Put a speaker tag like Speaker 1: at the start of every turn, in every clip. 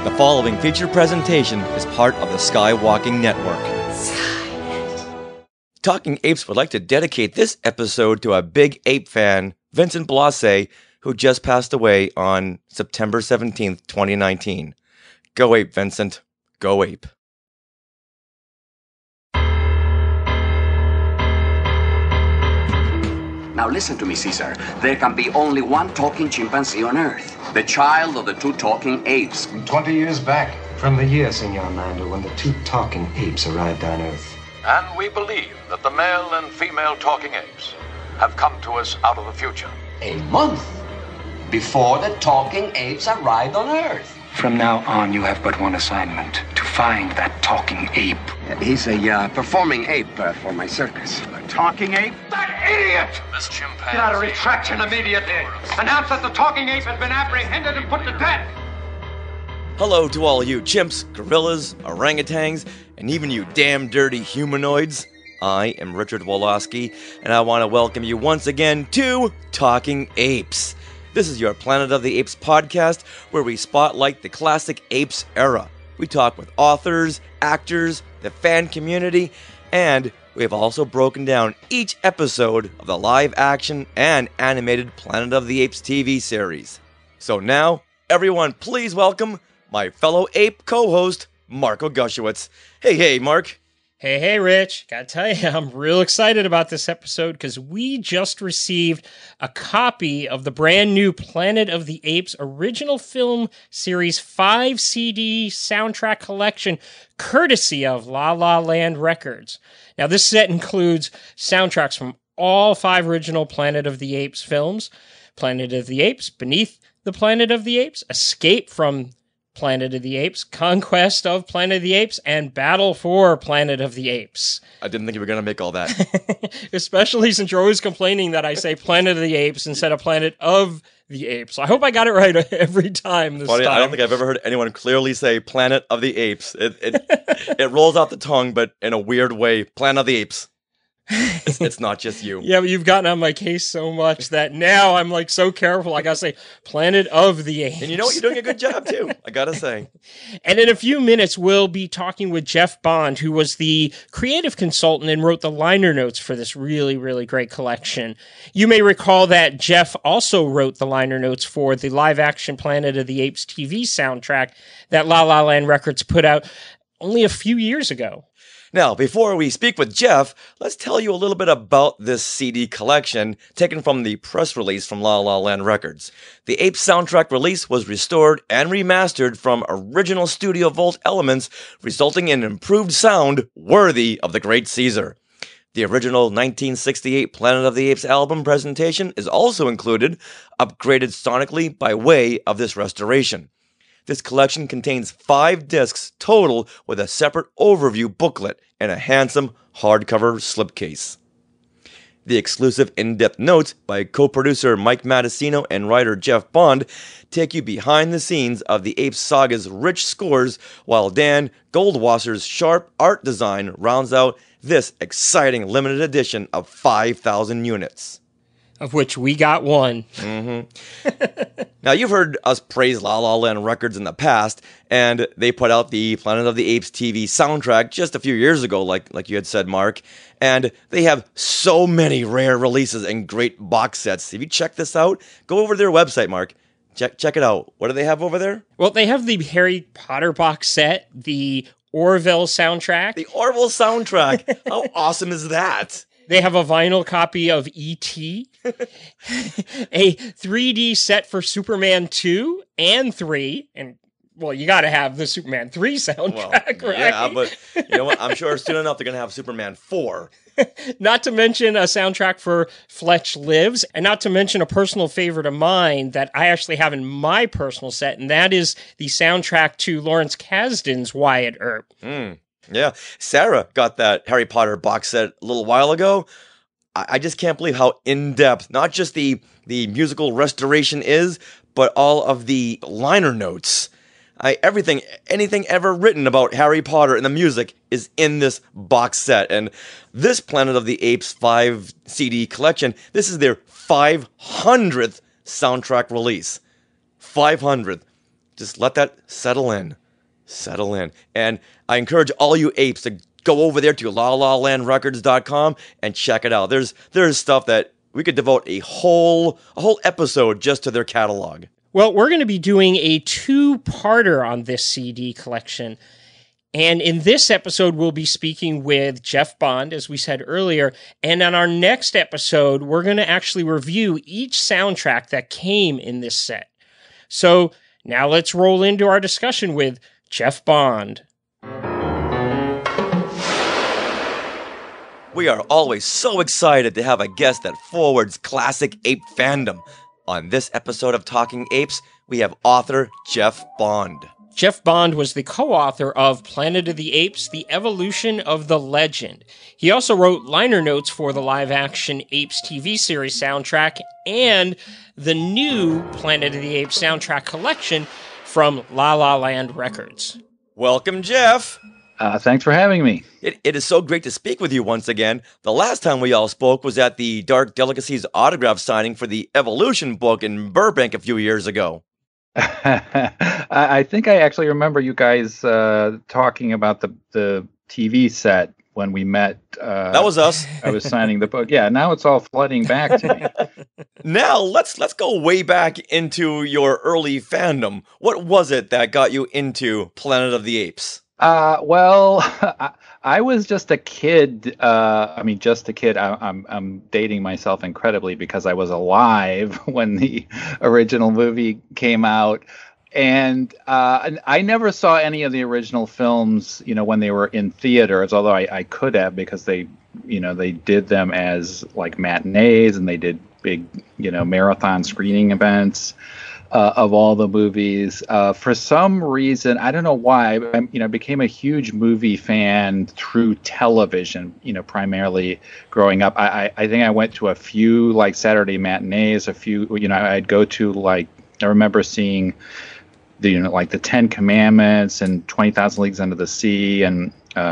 Speaker 1: The following feature presentation is part of the Skywalking Network. Talking Apes would like to dedicate this episode to a big ape fan, Vincent Blosse, who just passed away on September 17th, 2019. Go Ape, Vincent. Go Ape.
Speaker 2: Now listen to me, Caesar. There can be only one talking chimpanzee on Earth. The child of the two talking apes.
Speaker 3: 20 years back. From the year, Senor Mando, when the two talking apes arrived on Earth.
Speaker 4: And we believe that the male and female talking apes have come to us out of the future.
Speaker 2: A month before the talking apes arrived on Earth.
Speaker 3: From now on, you have but one assignment. To find that talking ape.
Speaker 2: He's a performing ape for my circus.
Speaker 5: A talking ape? That idiot!
Speaker 4: This chimpanzee...
Speaker 5: Get out of retraction immediately. Announce that the talking ape has been apprehended and put to death.
Speaker 1: Hello to all you chimps, gorillas, orangutans, and even you damn dirty humanoids. I am Richard Woloski, and I want to welcome you once again to Talking Apes. This is your Planet of the Apes podcast, where we spotlight the classic Apes era. We talk with authors, actors, the fan community, and we have also broken down each episode of the live-action and animated Planet of the Apes TV series. So now, everyone please welcome my fellow ape co-host, Marco Gushewitz. Hey, Mark.
Speaker 6: Hey, Rich. Gotta tell you, I'm real excited about this episode because we just received a copy of the brand new Planet of the Apes Original Film Series 5 CD soundtrack collection, courtesy of La La Land Records. Now, this set includes soundtracks from all 5 original Planet of the Apes films: Planet of the Apes, Beneath the Planet of the Apes, Escape from Planet of the Apes, Conquest of Planet of the Apes, and Battle for Planet of the Apes.
Speaker 1: I didn't think you were going to make all that.
Speaker 6: Especially since you're always complaining that I say Planet of the Apes instead of Planet of the Apes. I hope I got it right every time this time.
Speaker 1: I don't think I've ever heard anyone clearly say Planet of the Apes. It rolls off the tongue, but in a weird way. Planet of the Apes. It's not just you.
Speaker 6: Yeah, but you've gotten on my case so much that now I'm like so careful. I gotta say Planet of the Apes.
Speaker 1: And you know what? You're doing a good job too, I gotta say.
Speaker 6: And in a few minutes, we'll be talking with Jeff Bond, who was the creative consultant and wrote the liner notes for this really, really great collection. You may recall that Jeff also wrote the liner notes for the live-action Planet of the Apes TV soundtrack that La La Land Records put out only a few years ago.
Speaker 1: Now, before we speak with Jeff, let's tell you a little bit about this CD collection taken from the press release from La La Land Records. The Apes soundtrack release was restored and remastered from original Studio Vault elements, resulting in improved sound worthy of the great Caesar. The original 1968 Planet of the Apes album presentation is also included, upgraded sonically by way of this restoration. This collection contains 5 discs total with a separate overview booklet and a handsome hardcover slipcase. The exclusive in-depth notes by co-producer Mike Matessino and writer Jeff Bond take you behind the scenes of the Apes saga's rich scores, while Dan Goldwasser's sharp art design rounds out this exciting limited edition of 5,000 units.
Speaker 6: Of which we got one.
Speaker 1: Now, you've heard us praise La La Land Records in the past, and they put out the Planet of the Apes TV soundtrack just a few years ago, like you had said, Mark, and they have so many rare releases and great box sets. If you check this out, go over to their website, Mark. Check it out. What do they have over there?
Speaker 6: Well, they have the Harry Potter box set, the Orville soundtrack.
Speaker 1: The Orville soundtrack. How awesome is that?
Speaker 6: They have a vinyl copy of E.T., a 3D set for Superman 2 and 3, and, well, you got to have the Superman 3 soundtrack, right?
Speaker 1: Yeah, but you know what? I'm sure soon enough they're going to have Superman 4.
Speaker 6: Not to mention a soundtrack for Fletch Lives, and not to mention a personal favorite of mine that I actually have in my personal set, and that is the soundtrack to Lawrence Kasdan's Wyatt Earp.
Speaker 1: Yeah, Sarah got that Harry Potter box set a little while ago. I just can't believe how in-depth, not just the musical restoration is, but all of the liner notes. Anything ever written about Harry Potter and the music is in this box set. And this Planet of the Apes 5 CD collection, this is their 500th soundtrack release. 500th. Just let that settle in. Settle in. And I encourage all you apes to go over there to lalalandrecords.com and check it out. There's stuff that we could devote a whole episode just to their catalog.
Speaker 6: Well, we're going to be doing a two-parter on this CD collection. And in this episode, we'll be speaking with Jeff Bond, as we said earlier. And on our next episode, we're going to actually review each soundtrack that came in this set. So now let's roll into our discussion with Jeff Bond.
Speaker 1: We are always so excited to have a guest that forwards classic ape fandom. On this episode of Talking Apes, we have author Jeff Bond.
Speaker 6: Jeff Bond was the co-author of Planet of the Apes, The Evolution of the Legend. He also wrote liner notes for the live-action Apes TV series soundtrack and the new Planet of the Apes soundtrack collection from La La Land Records.
Speaker 1: Welcome, Jeff.
Speaker 7: Thanks for having me.
Speaker 1: It is so great to speak with you once again. The last time we all spoke was at the Dark Delicacies autograph signing for the Evolution book in Burbank a few years ago.
Speaker 7: I think I actually remember you guys talking about the TV set when we met.
Speaker 1: That was us.
Speaker 7: I was signing the book. Yeah, now it's all flooding back to me.
Speaker 1: Now, let's go way back into your early fandom. What was it that got you into Planet of the Apes?
Speaker 7: Well, I was just a kid. Just a kid. I'm dating myself incredibly because I was alive when the original movie came out. And I never saw any of the original films, when they were in theaters, although I could have because they did them as like matinees and they did big, marathon screening events. Of all the movies. For some reason, I don't know why, I became a huge movie fan through television, primarily growing up. I think I went to a few like Saturday matinees, a few, I'd go to like, I remember seeing the, like the 10 Commandments and 20,000 Leagues Under the Sea and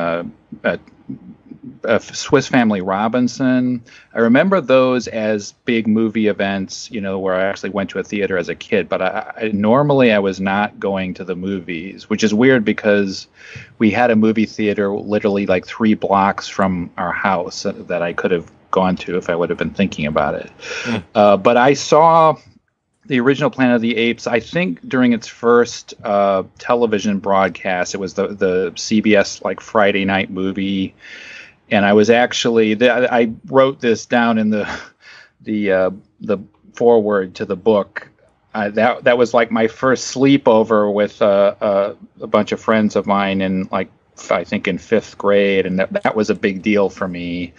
Speaker 7: Swiss Family Robinson. I remember those as big movie events, where I actually went to a theater as a kid. But I normally was not going to the movies, which is weird because we had a movie theater literally like 3 blocks from our house that I could have gone to if I would have been thinking about it. But I saw the original Planet of the Apes, I think during its first television broadcast. It was the CBS like Friday night movie. And I was actually, I wrote this down in the foreword to the book. That was like my first sleepover with a bunch of friends of mine in like, I think in 5th grade. And that was a big deal for me.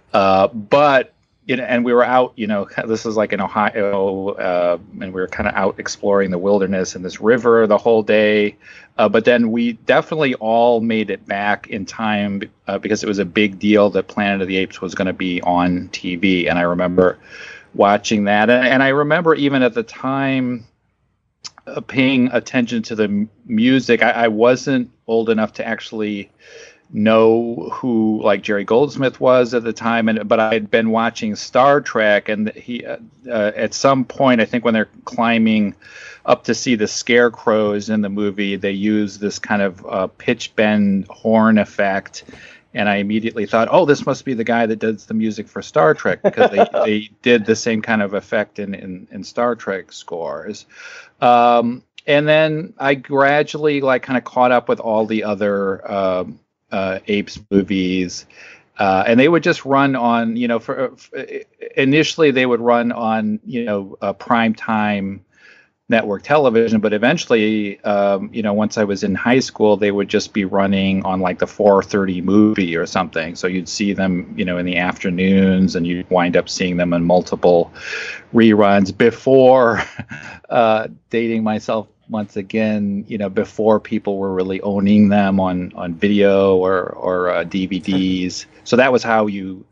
Speaker 7: But, and we were out, this is like in Ohio, and we were kind of out exploring the wilderness and this river the whole day. But then we definitely all made it back in time because it was a big deal that Planet of the Apes was going to be on TV. And I remember watching that. And I remember even at the time paying attention to the music. I wasn't old enough to actually know who like Jerry Goldsmith was at the time, but I had been watching Star Trek, and he at some point, I think when they're climbing up to see the scarecrows in the movie, they use this kind of pitch bend horn effect, and I immediately thought, oh, this must be the guy that does the music for Star Trek, because they did the same kind of effect in Star Trek scores. And then I gradually like kind of caught up with all the other Apes movies, and they would just run on, initially they would run on, prime time network television, but eventually, once I was in high school, they would just be running on like the 4:30 movie or something. So you'd see them, in the afternoons, and you'd wind up seeing them in multiple reruns before dating myself once again, before people were really owning them on video or DVDs. So that was how you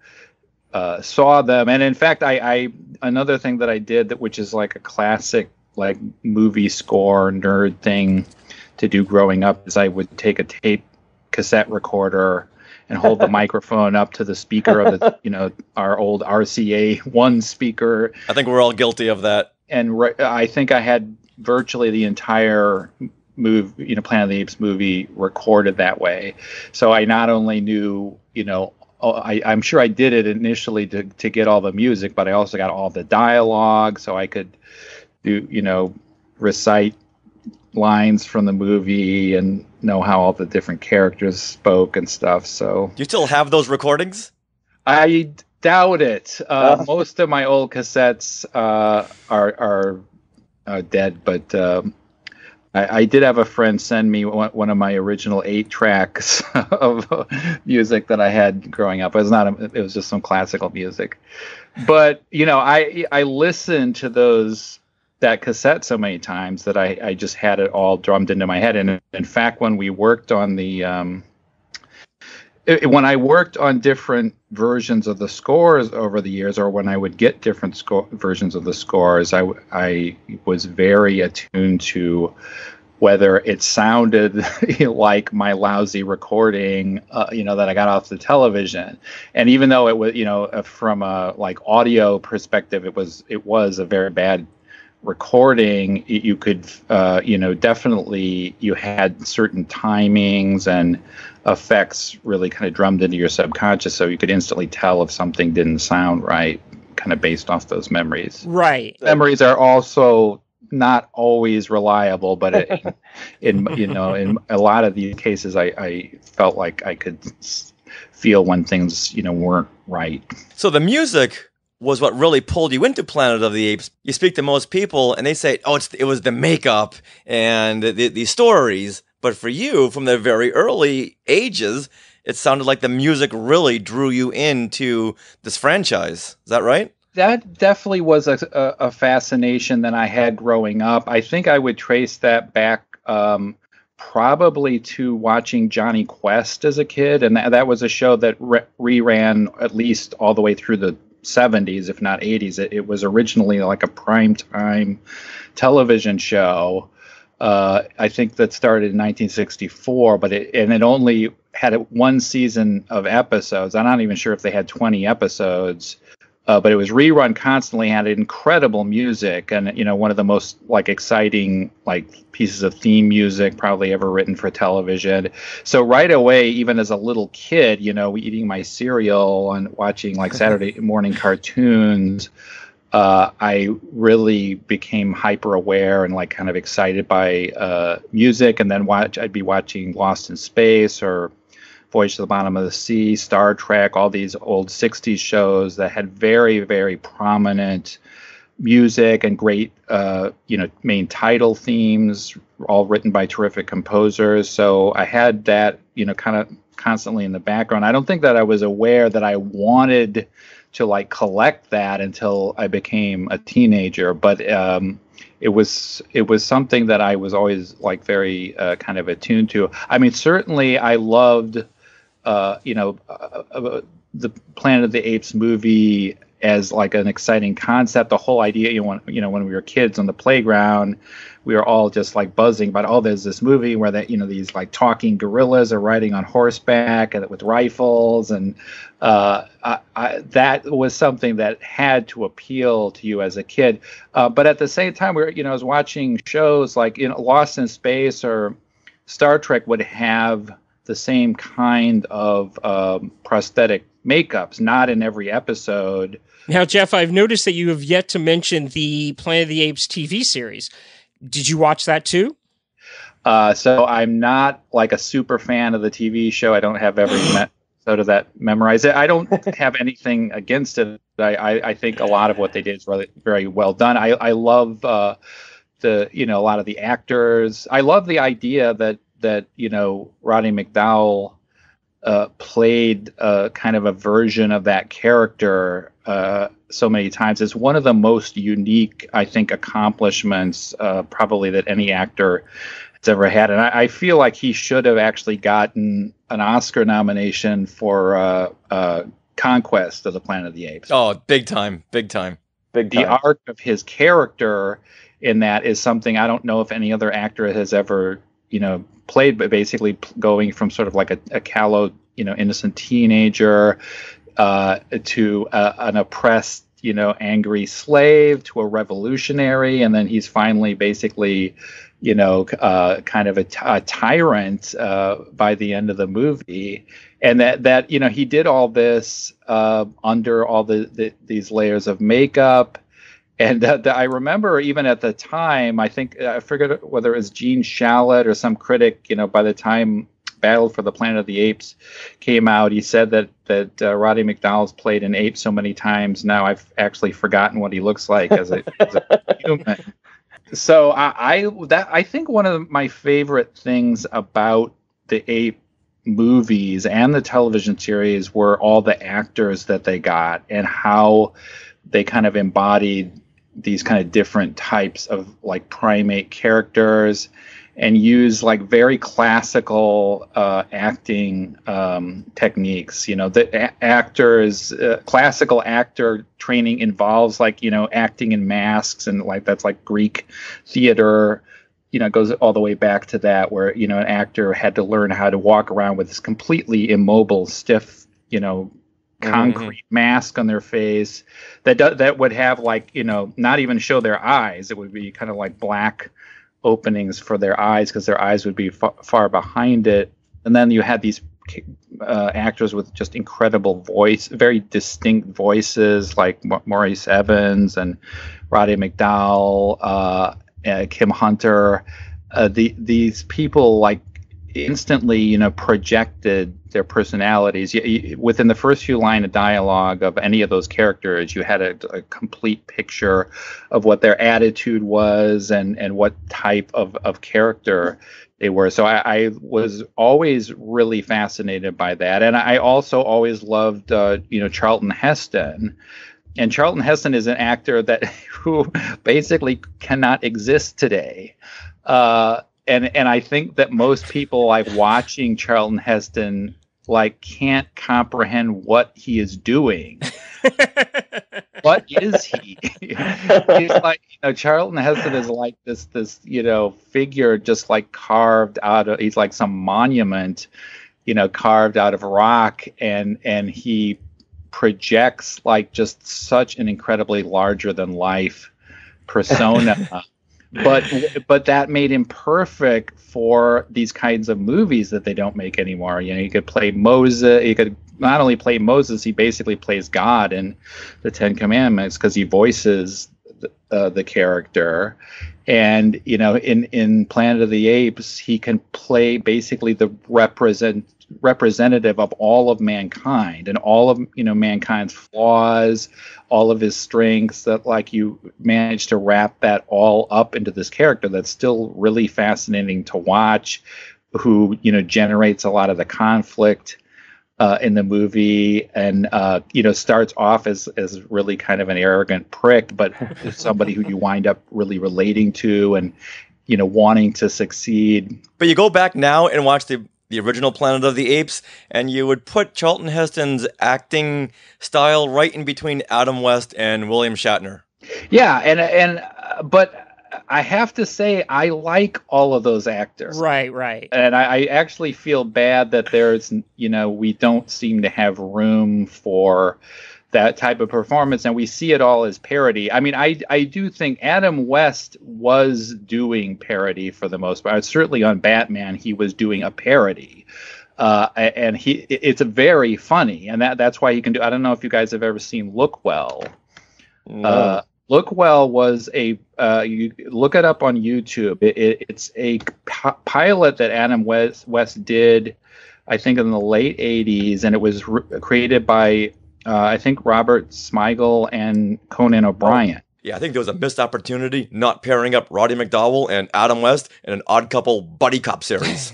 Speaker 7: saw them. And in fact, I another thing that I did which is like a classic like movie score nerd thing to do growing up, is I would take a tape cassette recorder and hold the microphone up to the speaker of the, our old RCA 1 speaker.
Speaker 1: I think we're all guilty of that.
Speaker 7: And I think I had virtually the entire movie, Planet of the Apes movie recorded that way. So I not only knew, I'm sure I did it initially to get all the music, but I also got all the dialogue, so I could do, recite lines from the movie and know how all the different characters spoke and stuff. So
Speaker 1: Do you still have those recordings?
Speaker 7: I doubt it. Most of my old cassettes are dead, but I did have a friend send me one of my original 8 tracks of music that I had growing up. It was just some classical music. But I listened to that cassette so many times that I just had it all drummed into my head. And in fact, when we worked on when I worked on different versions of the scores over the years, or when I would get different versions of the scores, I was very attuned to whether it sounded like my lousy recording, that I got off the television. And even though it was, from a audio perspective, it was a very bad recording, you could, definitely, you had certain timings and effects really kind of drummed into your subconscious, so you could instantly tell if something didn't sound right, kind of based off those memories.
Speaker 6: Right.
Speaker 7: Memories are also not always reliable, but in a lot of these cases, I felt like I could feel when things, weren't right.
Speaker 1: So the music was what really pulled you into Planet of the Apes. You speak to most people and they say, oh, it was the makeup and the stories. But for you, from the very early ages, it sounded like the music really drew you into this franchise. Is that right?
Speaker 7: That definitely was a fascination that I had growing up. I think I would trace that back probably to watching Johnny Quest as a kid. And that was a show that reran at least all the way through the 70s, if not 80s. It was originally like a primetime television show. I think that started in 1964, but it only had one season of episodes. I'm not even sure if they had 20 episodes, but it was rerun constantly, had incredible music, and one of the most exciting pieces of theme music probably ever written for television. So right away, even as a little kid, eating my cereal and watching Saturday morning cartoons, I really became hyper aware and kind of excited by music. And then I'd be watching Lost in Space or Voyage to the Bottom of the Sea, Star Trek, all these old 60s shows that had very, very prominent music and great, main title themes, all written by terrific composers. So I had that, kind of constantly in the background. I don't think that I was aware that I wanted to collect that until I became a teenager, but it was something that I was always very kind of attuned to. I mean, certainly I loved the Planet of the Apes movie as an exciting concept. The whole idea, when we were kids on the playground, we were all just buzzing about, oh, there's this movie where these talking gorillas are riding on horseback and with rifles, and that was something that had to appeal to you as a kid. But at the same time, I was watching shows like Lost in Space or Star Trek would have the same kind of prosthetic makeups, not in every episode.
Speaker 6: Now, Jeff, I've noticed that you have yet to mention the Planet of the Apes TV series. Did you watch that too?
Speaker 7: So I'm not a super fan of the TV show. I don't have every episode of that memorized. I don't have anything against it. I think a lot of what they did is really very well done. I love a lot of the actors. I love the idea that Roddy McDowall played kind of a version of that character so many times. It's one of the most unique, I think, accomplishments probably that any actor has ever had. And I feel like he should have actually gotten an Oscar nomination for Conquest of the Planet of the Apes.
Speaker 1: Oh, big time.
Speaker 7: The arc of his character in that is something I don't know if any other actor has ever, played, but basically going from sort of a callow, innocent teenager to an oppressed angry slave to a revolutionary, and then he's finally basically, kind of a tyrant by the end of the movie. And that he did all this under all these layers of makeup. And I remember even at the time, I forget whether it was Gene Shalit or some critic, by the time Battle for the Planet of the Apes came out, he said that Roddy McDowall's played an ape so many times now I've actually forgotten what he looks like as a human. So I think one of my favorite things about the Ape movies and the television series were all the actors that they got and how they kind of embodied these kind of different types of like primate characters and use like very classical acting techniques. The actors, classical actor training involves like, acting in masks, and like that's like Greek theater, goes all the way back to that, where, an actor had to learn how to walk around with this completely immobile, stiff, concrete mask on their face that would have like, not even show their eyes. It would be kind of like black openings for their eyes because their eyes would be far behind it. And then you had these actors with just incredible very distinct voices, like Maurice Evans and Roddy McDowall, Kim Hunter. These people like instantly, projected their personalities. Within the first few lines of dialogue of any of those characters, you had a complete picture of what their attitude was and what type of character they were. So I was always really fascinated by that. And I also always loved, Charlton Heston. And Charlton Heston is an actor who basically cannot exist today. And I think that most people like watching Charlton Heston like can't comprehend what he is doing. What is he? He's like, Charlton Heston is like this figure just like carved out of, he's like some monument, carved out of rock, and he projects like just such an incredibly larger than life persona. But that made him perfect for these kinds of movies that they don't make anymore. He could play Moses. He could not only play Moses, he basically plays God in the Ten Commandments because he voices the character. And in Planet of the Apes, he can play basically the representative of all of mankind and all of mankind's flaws, all of his strengths, that like you managed to wrap that all up into this character that's still really fascinating to watch, who generates a lot of the conflict in the movie, and starts off as really kind of an arrogant prick, but somebody who you wind up really relating to and wanting to succeed.
Speaker 1: But you go back now and watch the original Planet of the Apes, and you would put Charlton Heston's acting style right in between Adam West and William Shatner.
Speaker 7: Yeah, but I have to say I like all of those actors.
Speaker 6: Right.
Speaker 7: And I actually feel bad that there's, we don't seem to have room for that type of performance, and we see it all as parody. I mean, I do think Adam West was doing parody for the most part. Certainly on Batman, he was doing a parody. And it's very funny, and that's why he can do. I don't know if you guys have ever seen Look Well.
Speaker 1: No.
Speaker 7: Look Well was you look it up on YouTube. It's a pilot that Adam West did, I think, in the late 80s, and it was created by I think Robert Smigel and Conan O'Brien.
Speaker 1: Yeah, I think there was a missed opportunity not pairing up Roddy McDowall and Adam West in an Odd Couple buddy cop series.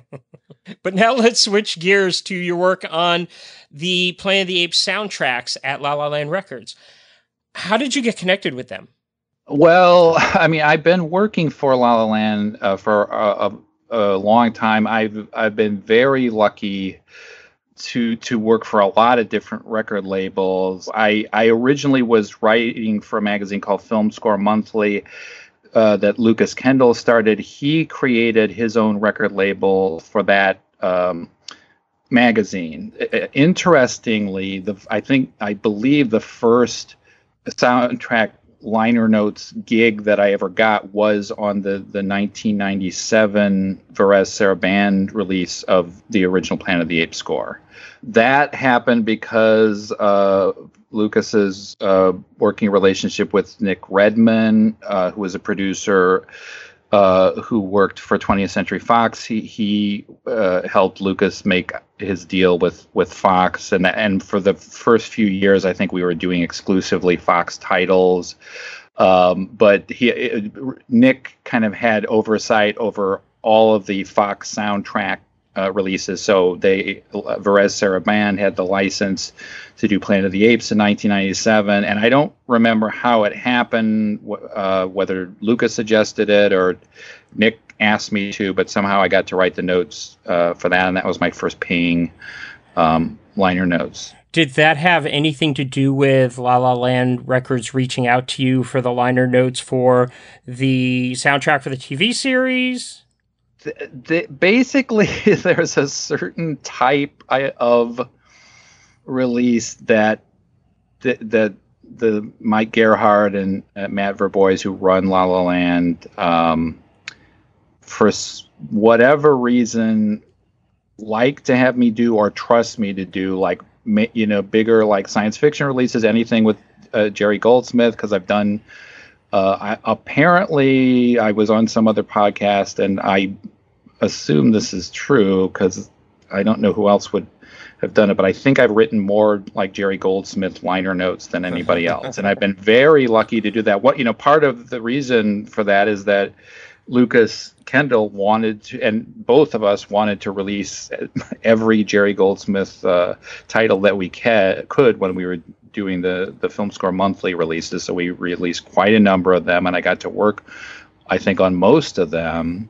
Speaker 6: But now let's switch gears to your work on the Planet of the Apes soundtracks at La La Land Records. How did you get connected with them?
Speaker 7: Well, I mean, I've been working for La La Land for a long time. I've been very lucky to work for a lot of different record labels. I originally was writing for a magazine called Film Score Monthly that Lucas Kendall started. He created his own record label for that magazine. Interestingly, I believe the first soundtrack liner notes gig that I ever got was on the 1997 Perez Saraban release of the original Planet of the Apes score. That happened because Lucas's working relationship with Nick Redman, who was a producer who worked for 20th Century Fox. He helped Lucas make his deal with Fox, and for the first few years, I think we were doing exclusively Fox titles. But Nick kind of had oversight over all of the Fox soundtrack releases. So Perez Saraban had the license to do Planet of the Apes in 1997, and I don't remember how it happened, whether Lucas suggested it or Nick asked me to, but somehow I got to write the notes for that, and that was my first paying liner notes.
Speaker 6: Did that have anything to do with La La Land Records reaching out to you for the liner notes for the soundtrack for the TV series?
Speaker 7: Basically, there's a certain type of release that the Mike Gerhardt and Matt Verbois, who run La La Land, for whatever reason, like to have me do or trust me to do, like, bigger like science fiction releases, anything with Jerry Goldsmith, because I've done. Apparently, I was on some other podcast, and I assume this is true because I don't know who else would have done it, but I think I've written more like Jerry Goldsmith liner notes than anybody else, and I've been very lucky to do that. Part of the reason for that is that Lucas Kendall wanted to, and both of us wanted to release every Jerry Goldsmith title that we could when we were doing the film score monthly releases. So we released quite a number of them, and I got to work, I think, on most of them.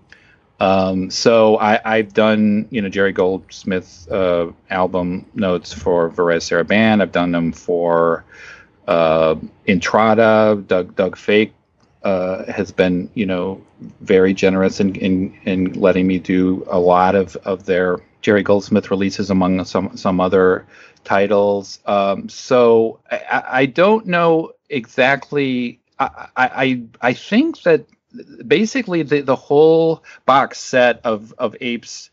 Speaker 7: So I've done, Jerry Goldsmith album notes for Perez Saraban. I've done them for Entrada. Doug Fake has been, very generous in letting me do a lot of their Jerry Goldsmith releases among some other titles. So I don't know exactly. I think that basically the whole box set of Apes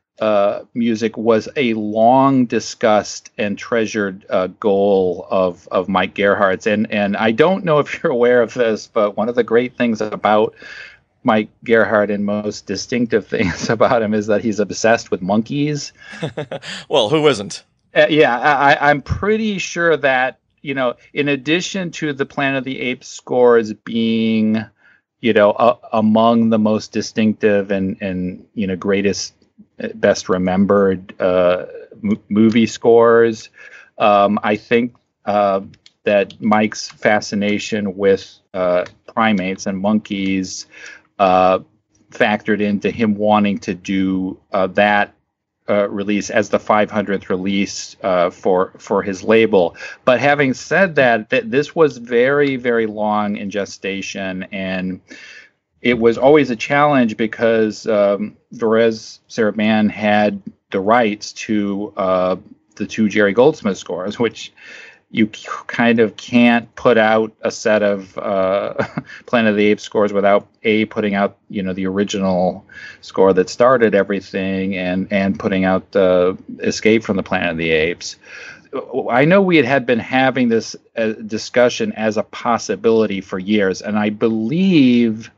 Speaker 7: music was a long discussed and treasured goal of Mike Gerhardt's, and I don't know if you're aware of this, but one of the great things about Mike Gerhardt and most distinctive things about him is that he's obsessed with monkeys.
Speaker 1: Well, who isn't?
Speaker 7: I'm pretty sure that, in addition to the Planet of the Apes scores being, among the most distinctive and greatest, best remembered movie scores, I think that Mike's fascination with primates and monkeys factored into him wanting to do that release as the 500th release for his label. But having said that, this was very, very long in gestation, and it was always a challenge because Perez Saraban had the rights to the two Jerry Goldsmith scores, which you kind of can't put out a set of Planet of the Apes scores without putting out the original score that started everything, and putting out Escape from the Planet of the Apes. I know we had been having this discussion as a possibility for years, and I believe,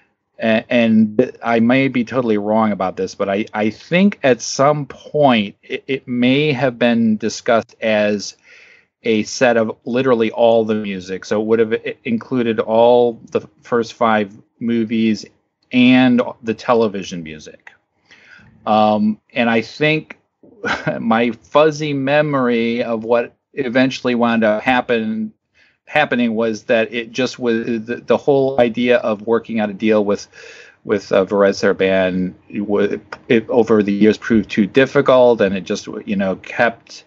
Speaker 7: and I may be totally wrong about this, but I think at some point it may have been discussed as a set of literally all the music. So it would have included all the first 5 movies and the television music. And I think my fuzzy memory of what eventually wound up happening was that it just was the whole idea of working out a deal with Perez Saraban. It over the years proved too difficult, and it just kept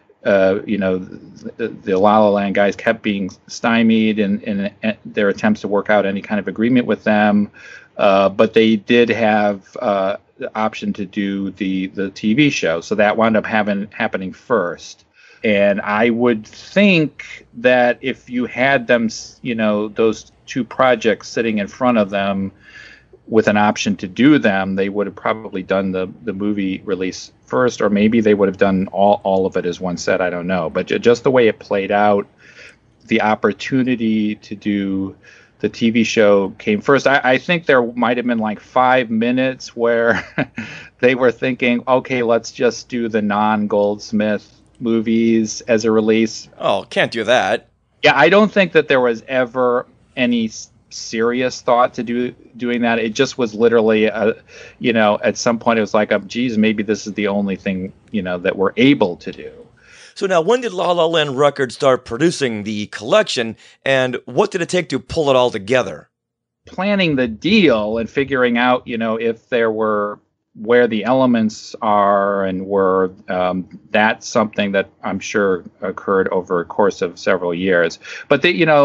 Speaker 7: the La La Land guys kept being stymied in their attempts to work out any kind of agreement with them. But they did have the option to do the TV show, so that wound up happening first. And I would think that if you had them, those two projects sitting in front of them with an option to do them, they would have probably done the movie release first, or maybe they would have done all of it as one set. I don't know. But just the way it played out, the opportunity to do the TV show came first. I think there might have been like 5 minutes where they were thinking, okay, let's just do the non-Goldsmith movies as a release.
Speaker 1: Oh, can't do that.
Speaker 7: Yeah, I don't think that there was ever any serious thought to doing that. It just was literally, at some point it was like, geez, maybe this is the only thing, that we're able to do.
Speaker 1: So now, when did La La Land Records start producing the collection, and what did it take to pull it all together?
Speaker 7: Planning the deal and figuring out, if there were, where the elements are, and were, that's something that I'm sure occurred over a course of several years. But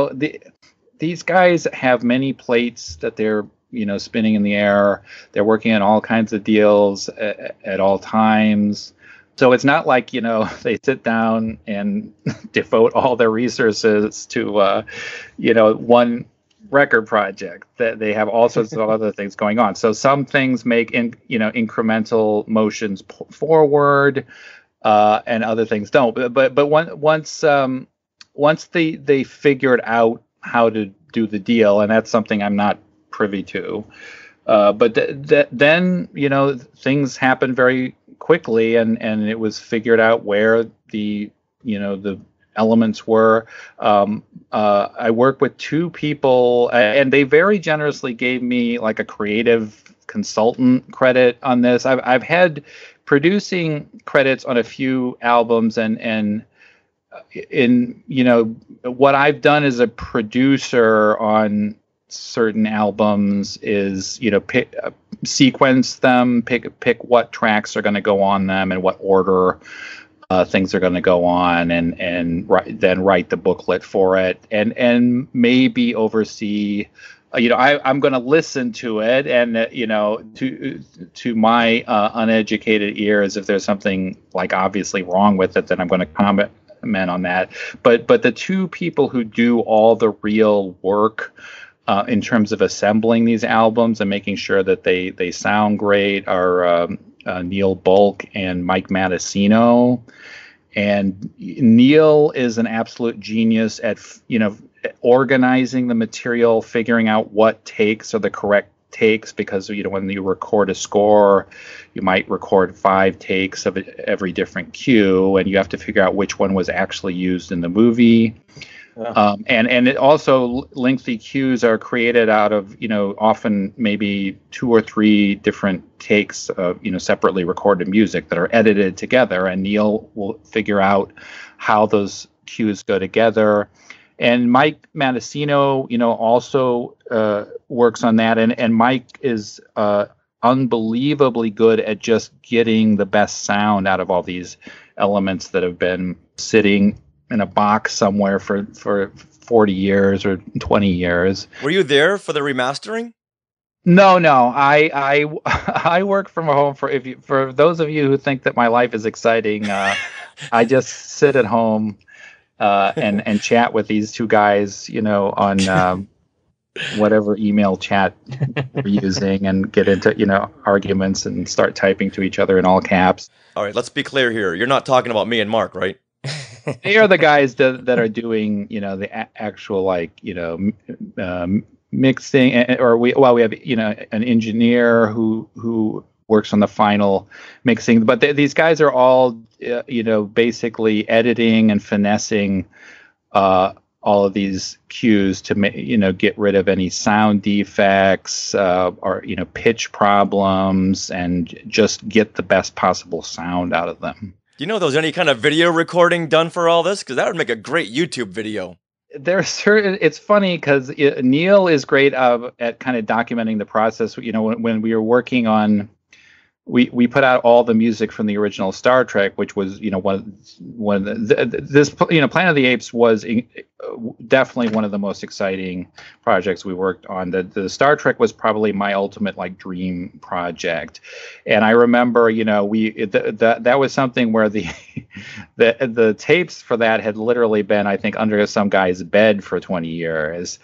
Speaker 7: these guys have many plates that they're, spinning in the air. They're working on all kinds of deals at all times. So it's not like, they sit down and devote all their resources to, one record project. That they have all sorts of other things going on. So some things make incremental motions forward, and other things don't. But once they figured out how to do the deal, and that's something I'm not privy to. But then things happened very quickly, and it was figured out where the elements were. I worked with two people, and they very generously gave me like a creative consultant credit on this. I've had producing credits on a few albums, and in what I've done as a producer on certain albums is sequence them, pick what tracks are going to go on them and what order things are going to go on, and then write the booklet for it, and maybe oversee. I'm going to listen to it, and to my uneducated ears, if there's something like obviously wrong with it, then I'm going to comment on that. But the two people who do all the real work in terms of assembling these albums and making sure that they sound great are Neil Bulk and Mike Matessino. And Neil is an absolute genius at organizing the material, figuring out what takes are the correct takes, because when you record a score, you might record 5 takes of every different cue, and you have to figure out which one was actually used in the movie. And it also, lengthy cues are created out of often maybe 2 or 3 different takes of separately recorded music that are edited together, and Neil will figure out how those cues go together. And Mike Matessino also works on that, and Mike is unbelievably good at just getting the best sound out of all these elements that have been sitting in a box somewhere for 40 years or 20 years.
Speaker 1: Were you there for the remastering?
Speaker 7: No. I work from home. For those of you who think that my life is exciting, I just sit at home and chat with these two guys, on whatever email chat we're using, and get into arguments and start typing to each other in all caps.
Speaker 1: All right, let's be clear here. You're not talking about me and Mark, right?
Speaker 7: They are the guys that are doing, the actual mixing, or we have an engineer who works on the final mixing, but these guys are all basically editing and finessing all of these cues to get rid of any sound defects or pitch problems, and just get the best possible sound out of them.
Speaker 1: Do you know if there was any kind of video recording done for all this? Because that would make a great YouTube video.
Speaker 7: It's funny because Neil is great at kind of documenting the process. When we were working on we put out all the music from the original Star Trek, which was, you know, one of this, you know, Planet of the Apes was definitely one of the most exciting projects we worked on. The Star Trek was probably my ultimate like dream project, and I remember, you know, that was something where the tapes for that had literally been, I think, under some guy's bed for 20 years.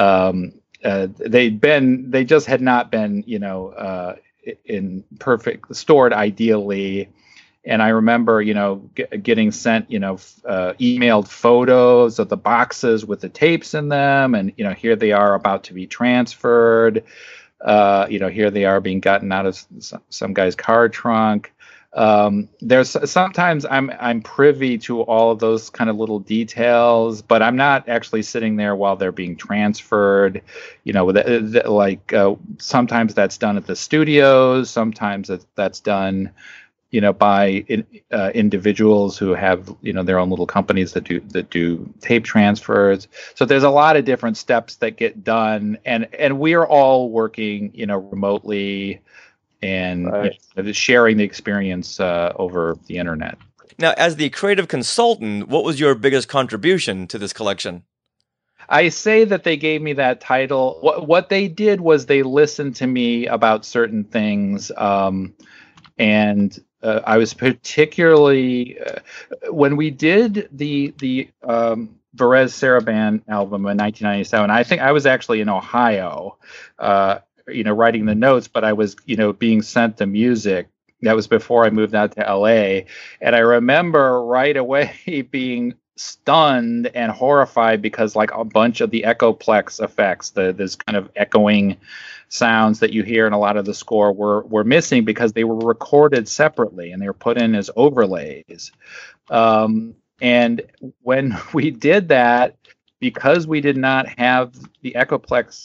Speaker 7: They just had not been, you know, in perfect stored ideally. And I remember, you know, getting sent, you know, emailed photos of the boxes with the tapes in them, and, you know, here they are about to be transferred. You know, here they are being gotten out of some guy's car trunk. There's sometimes I'm privy to all of those kind of little details, but I'm not actually sitting there while they're being transferred. You know, sometimes that's done at the studios, sometimes that's done, you know, by individuals who have, you know, their own little companies that do tape transfers. So there's a lot of different steps that get done, and we are all working, you know, remotely, and right, you know, sharing the experience over the internet.
Speaker 1: Now, as the creative consultant, what was your biggest contribution to this collection?
Speaker 7: I say that they gave me that title. What they did was they listened to me about certain things, and I was particularly when we did the Perez Sarabande album in 1997. I think I was actually in Ohio, you know, writing the notes, but I was, you know, being sent the music. That was before I moved out to LA. And I remember right away being stunned and horrified because, like, a bunch of the Echoplex effects, this kind of echoing sounds that you hear in a lot of the score were missing because they were recorded separately and they were put in as overlays. And when we did that, because we did not have the Echoplex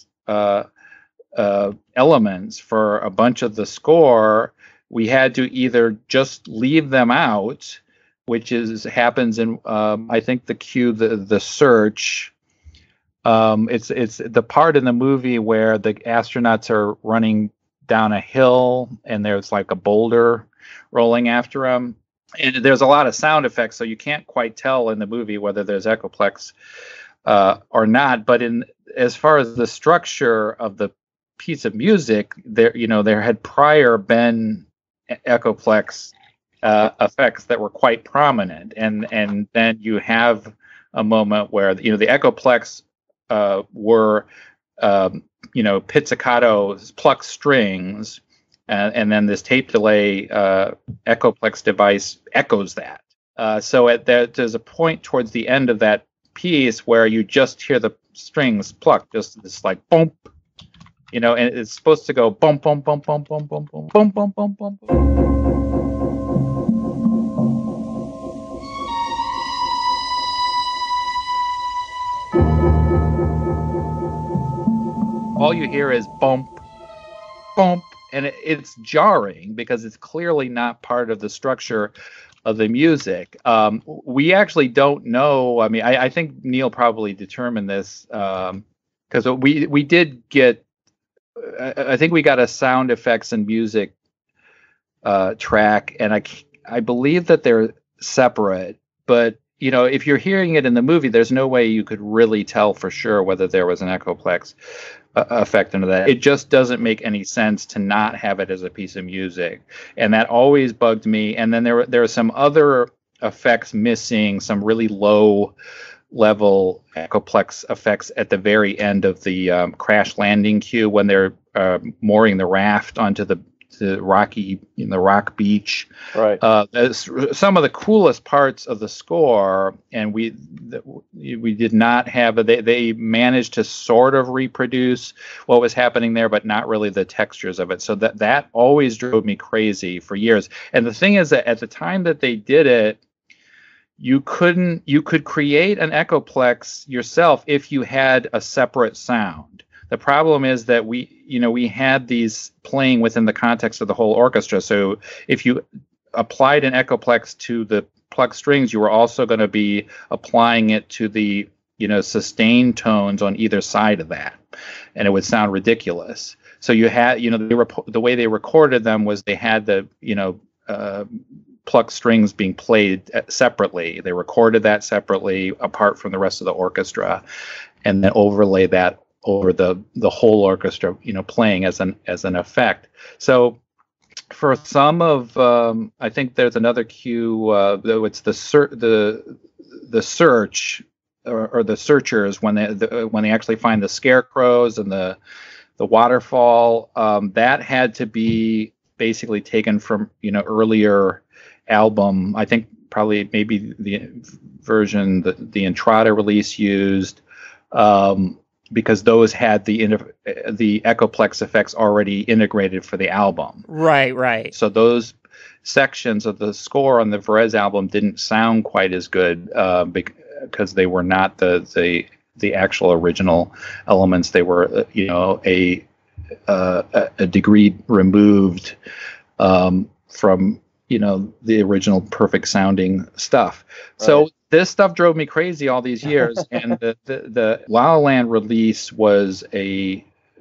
Speaker 7: elements for a bunch of the score, we had to either just leave them out, which happens in I think the cue, the search. It's the part in the movie where the astronauts are running down a hill and there's like a boulder rolling after them, and there's a lot of sound effects, so you can't quite tell in the movie whether there's Echoplex or not. But as far as the structure of the piece of music, there had prior been Echoplex effects that were quite prominent, and then you have a moment where, you know, the Echoplex were you know, pizzicato plucked strings, and then this tape delay Echoplex device echoes that. So there's a point towards the end of that piece where you just hear the strings plucked, just this like bump. You know, and it's supposed to go bum bum bum bum bum bum bum bum bum bum bum. All you hear is bump, bump, and it's jarring because it's clearly not part of the structure of the music. We actually don't know. I mean, I think Neil probably determined this because we did get. I think we got a sound effects and music track, and I believe that they're separate. But, you know, if you're hearing it in the movie, there's no way you could really tell for sure whether there was an Echoplex effect into that. It just doesn't make any sense to not have it as a piece of music, and that always bugged me. And then there are some other effects missing, some really low level Echoplex effects at the very end of the crash landing cue when they're mooring the raft onto the rock beach. Right. Some of the coolest parts of the score, and we did not have. They managed to sort of reproduce what was happening there, but not really the textures of it. So that always drove me crazy for years. And the thing is that at the time that they did it, you could create an Echoplex yourself if you had a separate sound. The problem is that we had these playing within the context of the whole orchestra. So if you applied an Echoplex to the plucked strings, you were also going to be applying it to the, you know, sustained tones on either side of that, and it would sound ridiculous. So you had, the way they recorded them was they had the, plucked strings being played separately. They recorded that separately apart from the rest of the orchestra, and then overlay that over the whole orchestra, playing as an effect. So for some of, I think there's another cue, though it's the search or the searchers when they actually find the scarecrows and the waterfall, that had to be basically taken from earlier album. I think probably maybe the version that the Entrada release used, because those had the Echoplex effects already integrated for the album.
Speaker 6: Right.
Speaker 7: So those sections of the score on the Varese album didn't sound quite as good because they were not the actual original elements. They were a degree removed from the original perfect sounding stuff. Right. So this stuff drove me crazy all these years, and the La La Land release was the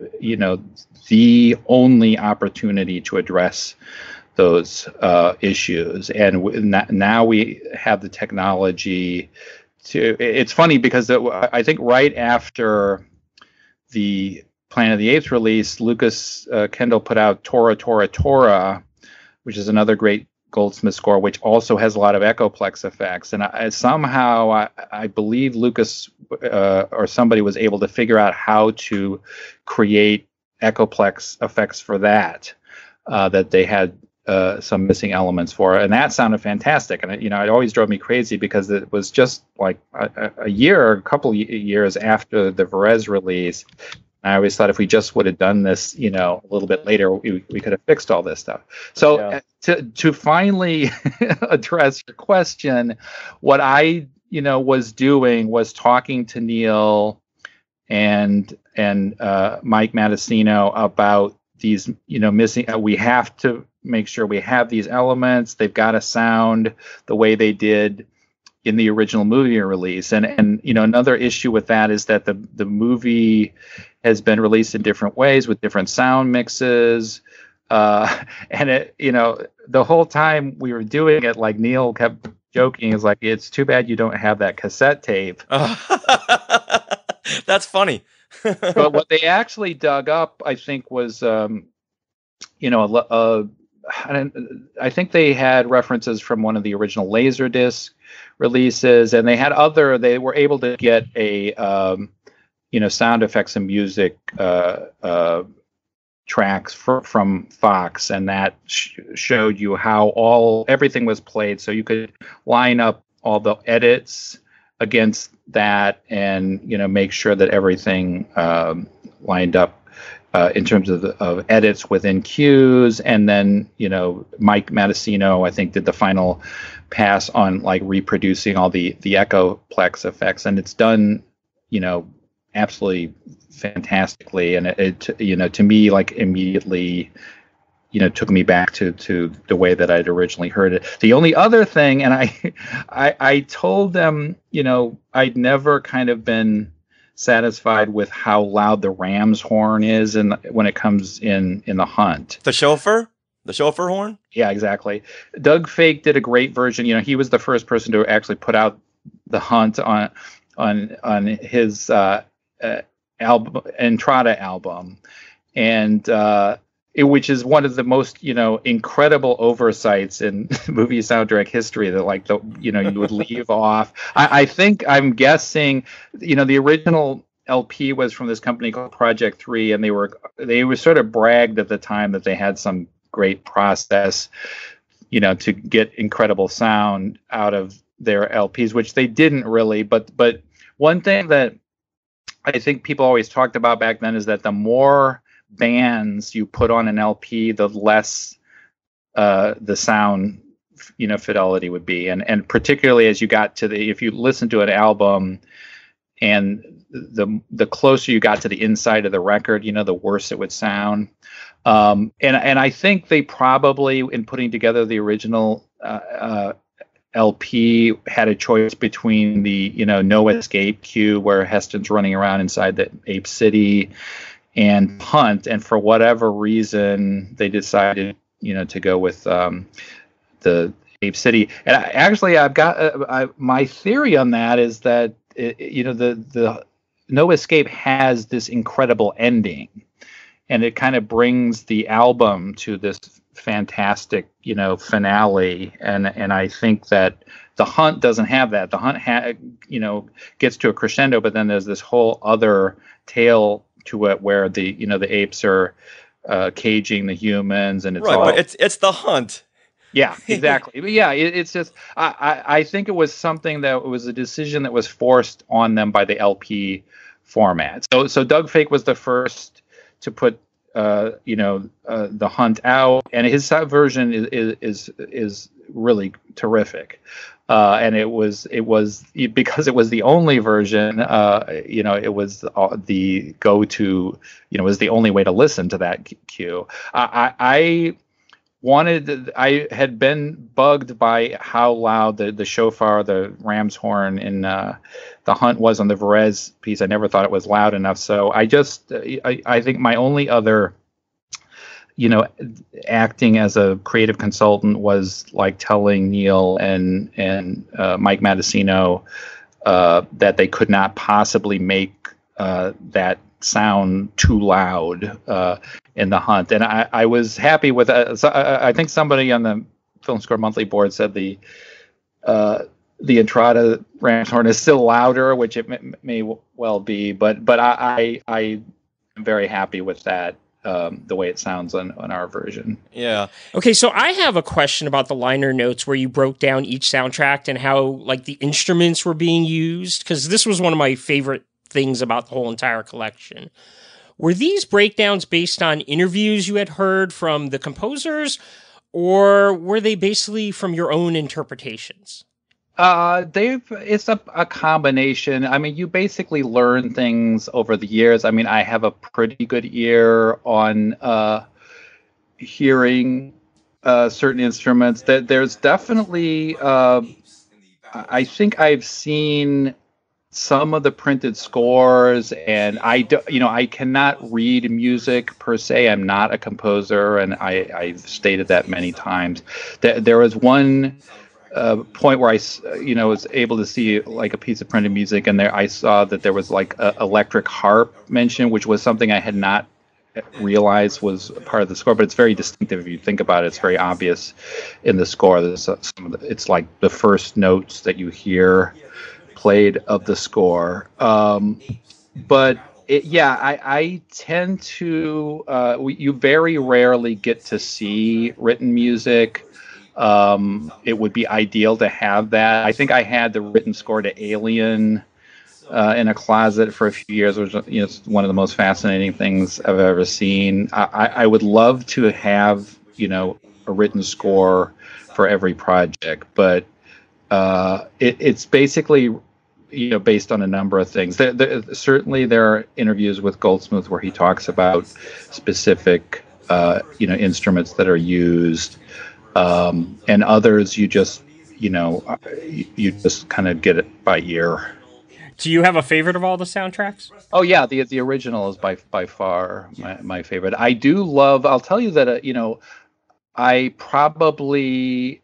Speaker 7: only opportunity to address those issues. And now we have the technology to. It's funny because I think right after the Planet of the Apes release, Lucas Kendall put out Tora Tora Tora, which is another great Goldsmith score, which also has a lot of Echoplex effects. And I believe Lucas or somebody was able to figure out how to create Echoplex effects for that they had some missing elements for, and that sounded fantastic. And it always drove me crazy because it was just like a couple years after the Varese release. I always thought if we just would have done this, a little bit later, we could have fixed all this stuff. So to finally address your question, what I, was doing was talking to Neil and Mike Matessino about these, missing. We have to make sure we have these elements. They've got to sound the way they did in the original movie release. And another issue with that is that the movie has been released in different ways with different sound mixes. And it, the whole time we were doing it, like Neil kept joking, is like, it's too bad you don't have that cassette tape.
Speaker 1: That's funny.
Speaker 7: But what they actually dug up, I think, was, I think they had references from one of the original Laserdisc releases, and they were able to get a sound effects and music tracks from Fox, and that showed you how everything was played, so you could line up all the edits against that and make sure that everything lined up in terms of edits within cues. And then Mike Matessino, I think, did the final pass on like reproducing all the Echoplex effects, and it's done absolutely fantastically. And it to me, like, immediately took me back to the way that I'd originally heard it. The only other thing, and I told them I'd never kind of been satisfied with how loud the ram's horn is when it comes in the Hunt.
Speaker 1: The chauffeur horn?
Speaker 7: Yeah, exactly. Doug Fake did a great version. He was the first person to actually put out the Hunt on his album, Entrada album, and which is one of the most incredible oversights in movie soundtrack history, that you would leave off. I'm guessing the original LP was from this company called Project 3, and they were sort of bragged at the time that they had some great process to get incredible sound out of their LPs, which they didn't really. But one thing that I think people always talked about back then is that the more bands you put on an LP, the less the sound fidelity would be, and particularly as you got to if you listen to an album and the closer you got to the inside of the record, the worse it would sound. And I think they probably, in putting together the original LP, had a choice between the No Escape cue, where Heston's running around inside the Ape City, and Hunt, and for whatever reason they decided, to go with the Ape City. And I've got my theory on that is that the No Escape has this incredible ending, and it kind of brings the album to this fantastic finale. And I think that the Hunt doesn't have that. The Hunt gets to a crescendo, but then there's this whole other tale to it where the apes are caging the humans, and it's
Speaker 1: right.
Speaker 7: all,
Speaker 1: But it's the Hunt.
Speaker 7: Yeah, exactly. But yeah, it's just I think it was something that was a decision that was forced on them by the LP format. So Doug Fake was the first to put the Hunt out, and his version is really terrific. And it was because it was the only version. It was the go-to. It was the only way to listen to that cue. I had been bugged by how loud the shofar, the ram's horn in the Hunt was on the Varese piece. I never thought it was loud enough. So I think my only other, acting as a creative consultant was like telling Neil and Mike Matessino that they could not possibly make that sound too loud in the Hunt. And I was happy with it. So I think somebody on the Film Score Monthly board said the Entrada ram's horn is still louder, which it may well be, but I am very happy with that, the way it sounds on our version.
Speaker 1: Yeah.
Speaker 6: Okay, so I have a question about the liner notes where you broke down each soundtrack and how like the instruments were being used, because this was one of my favorite things about the whole entire collection. Were these breakdowns based on interviews you had heard from the composers, or were they basically from your own interpretations?
Speaker 7: It's a combination. I mean, you basically learn things over the years. I mean, I have a pretty good ear on hearing certain instruments. There's definitely, I think I've seen some of the printed scores, and I cannot read music per se. I'm not a composer, and I've stated that many times. There was one point where I was able to see like a piece of printed music, and there I saw that there was like a electric harp mentioned, which was something I had not realized was part of the score, but it's very distinctive if you think about it. It's very obvious in the score. It's like the first notes that you hear played of the score. But I tend to, you very rarely get to see written music. It would be ideal to have that. I think I had the written score to Alien in a closet for a few years, which is one of the most fascinating things I've ever seen. I would love to have, a written score for every project, but it's basically based on a number of things. Certainly there are interviews with Goldsmith where he talks about specific instruments that are used, and others you just kind of get it by ear.
Speaker 6: Do you have a favorite of all the soundtracks?
Speaker 7: Oh yeah, the original is by far my favorite. I do love. I'll tell you that I probably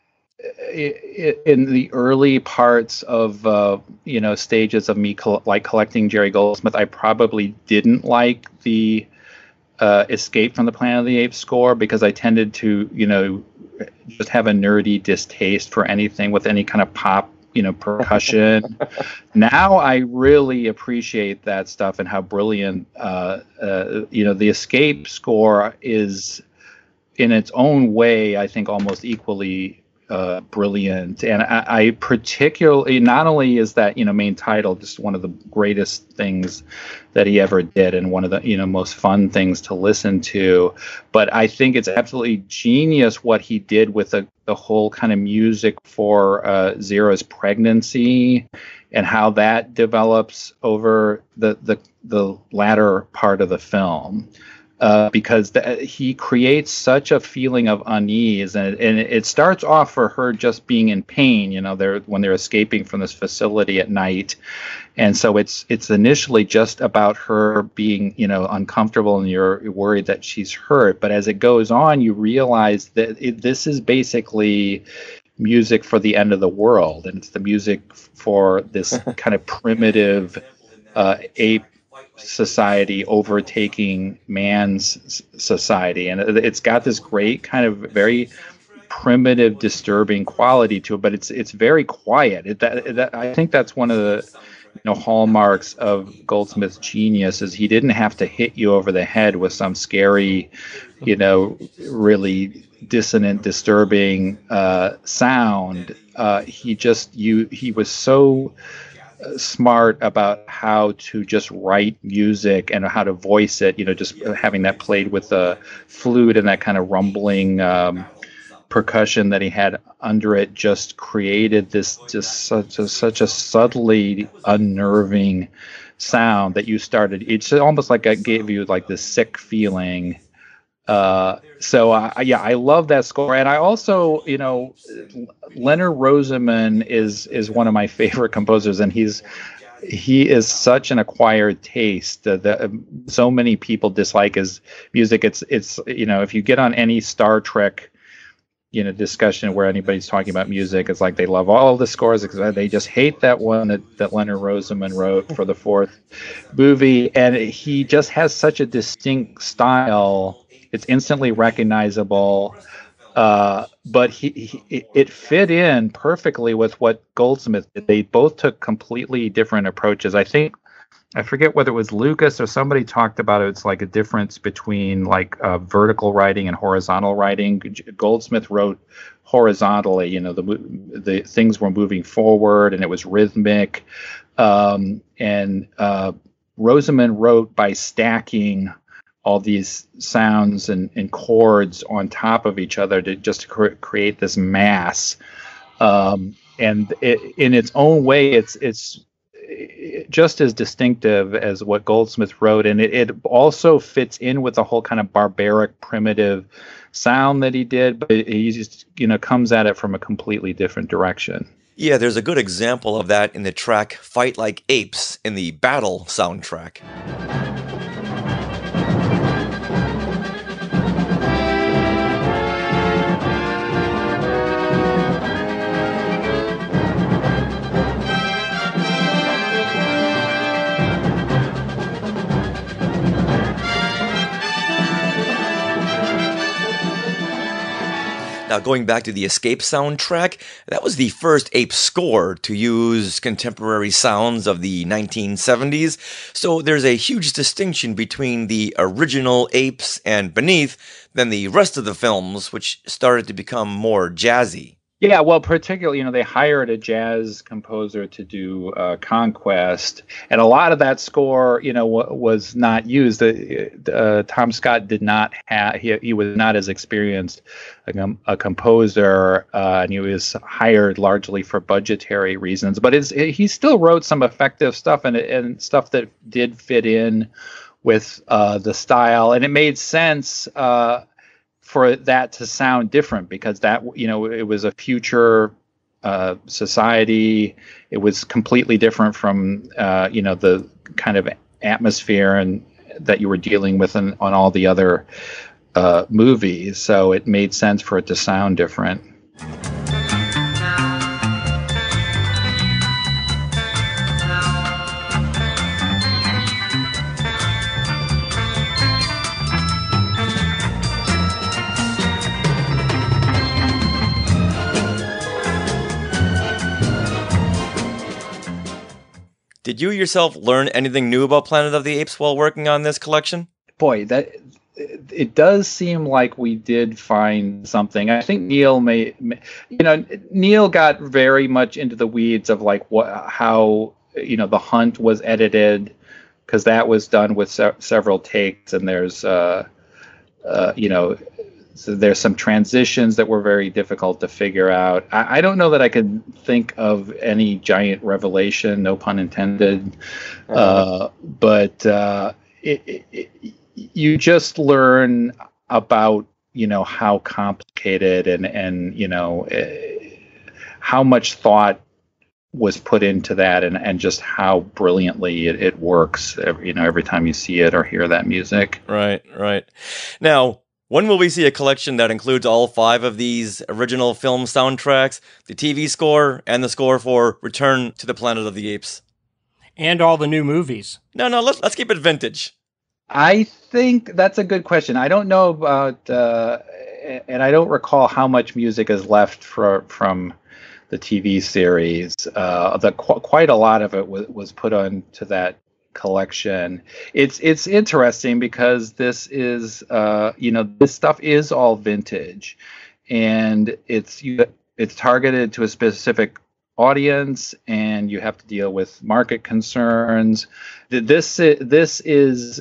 Speaker 7: in the early parts of stages of me collecting Jerry Goldsmith, I probably didn't like the Escape from the Planet of the Apes score, because I tended to just have a nerdy distaste for anything with any kind of pop percussion. Now I really appreciate that stuff and how brilliant the Escape score is in its own way. I think almost equally brilliant. And I particularly, not only is that main title just one of the greatest things that he ever did and one of the most fun things to listen to, but I think it's absolutely genius what he did with the whole kind of music for Zera's pregnancy and how that develops over the latter part of the film. because he creates such a feeling of unease, and it starts off for her just being in pain, when they're escaping from this facility at night, and so it's initially just about her being uncomfortable, and you're worried that she's hurt, but as it goes on, you realize that this is basically music for the end of the world, and it's the music for this kind of primitive ape society overtaking man's society, and it's got this great kind of very primitive, disturbing quality to it, but it's very quiet. I think that's one of the hallmarks of Goldsmith's genius, is he didn't have to hit you over the head with some scary, really dissonant, disturbing sound. He was so smart about how to just write music and how to voice it, just having that played with the flute and that kind of rumbling percussion that he had under it just created this such a subtly unnerving sound that it's almost like it gave you like this sick feeling. I love that score, and I also, Leonard Rosenman is one of my favorite composers, and he is such an acquired taste that so many people dislike his music. It's if you get on any Star Trek discussion where anybody's talking about music, it's like they love all of the scores because they just hate that one that Leonard Rosenman wrote for the fourth movie, and he just has such a distinct style. It's instantly recognizable, but it fit in perfectly with what Goldsmith did. They both took completely different approaches. I forget whether it was Lucas or somebody talked about it. It's like a difference between like vertical writing and horizontal writing. Goldsmith wrote horizontally. The things were moving forward and it was rhythmic, and Rosenman wrote by stacking all these sounds and chords on top of each other to create this mass. And in its own way, it's just as distinctive as what Goldsmith wrote. And it also fits in with the whole kind of barbaric, primitive sound that he did, but he just, comes at it from a completely different direction.
Speaker 1: Yeah, there's a good example of that in the track Fight Like Apes in the Battle soundtrack. Now, going back to the Escape soundtrack, that was the first Ape score to use contemporary sounds of the 1970s, so there's a huge distinction between the original Apes and Beneath than the rest of the films, which started to become more jazzy.
Speaker 7: Yeah, well, particularly, they hired a jazz composer to do Conquest, and a lot of that score, was not used. Tom Scott did not have, he was not as experienced a composer, and he was hired largely for budgetary reasons. But he still wrote some effective stuff and stuff that did fit in with the style, and it made sense for that to sound different because that, it was a future society. It was completely different from, the kind of atmosphere and that you were dealing with on all the other movies. So it made sense for it to sound different.
Speaker 1: Did you yourself learn anything new about Planet of the Apes while working on this collection?
Speaker 7: Boy, it does seem like we did find something. I think Neil Neil got very much into the weeds of like how The Hunt was edited, because that was done with several takes, and there's so there's some transitions that were very difficult to figure out. I don't know that I could think of any giant revelation, no pun intended. But you just learn about, how complicated and how much thought was put into that, and just how brilliantly it works, every time you see it or hear that music.
Speaker 1: Right. Now, when will we see a collection that includes all 5 of these original film soundtracks, the TV score, and the score for Return to the Planet of the Apes?
Speaker 6: And all the new movies.
Speaker 1: No, let's keep it vintage.
Speaker 7: I think that's a good question. I don't know about, and I don't recall how much music is left from the TV series. Quite a lot of it was put onto that collection. It's interesting because this is, this stuff is all vintage, and it's targeted to a specific audience, and you have to deal with market concerns. This is,